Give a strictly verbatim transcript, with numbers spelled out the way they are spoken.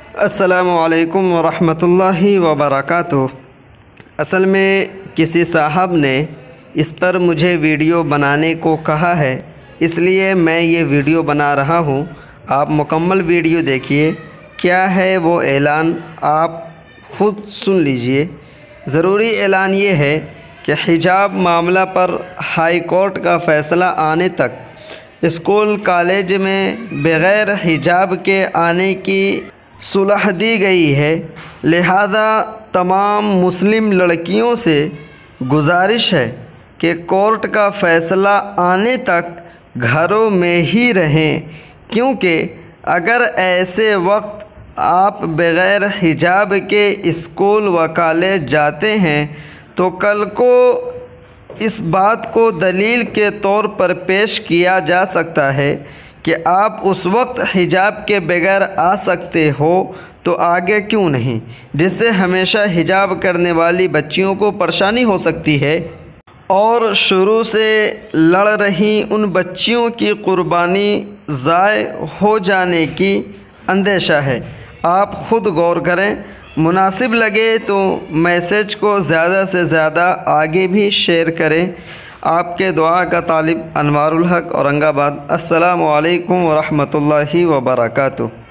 السلام علیکم ورحمۃ اللہ وبرکاتہ۔ اصل میں کسی صاحب نے اس پر مجھے ویڈیو بنانے کو کہا ہے، اس لیے میں یہ ویڈیو بنا رہا ہوں۔ آپ مکمل ویڈیو دیکھیے، کیا ہے وہ اعلان آپ خود سن لیجئے۔ ضروری اعلان یہ ہے کہ حجاب معاملہ پر ہائی کورٹ کا فیصلہ آنے تک اسکول کالج میں بغیر حجاب کے آنے کی صلاح دی گئی ہے، لہذا تمام مسلم لڑکیوں سے گزارش ہے کہ کورٹ کا فیصلہ آنے تک گھروں میں ہی رہیں، کیونکہ اگر ایسے وقت آپ بغیر حجاب کے اسکول و کالج جاتے ہیں تو کل کو اس بات کو دلیل کے طور پر پیش کیا جا سکتا ہے کہ آپ اس وقت حجاب کے بغیر آ سکتے ہو تو آگے کیوں نہیں، جس سے ہمیشہ حجاب کرنے والی بچیوں کو پریشانی ہو سکتی ہے اور شروع سے لڑ رہی ان بچیوں کی قربانی ضائع ہو جانے کی اندیشہ ہے۔ آپ خود غور کریں، مناسب لگے تو میسج کو زیادہ سے زیادہ آگے بھی شیئر کریں۔ آپ کے دعا کا طالب انوار الحق، اورنگ آباد۔ السلام علیکم ورحمۃ اللہ وبرکاتہ۔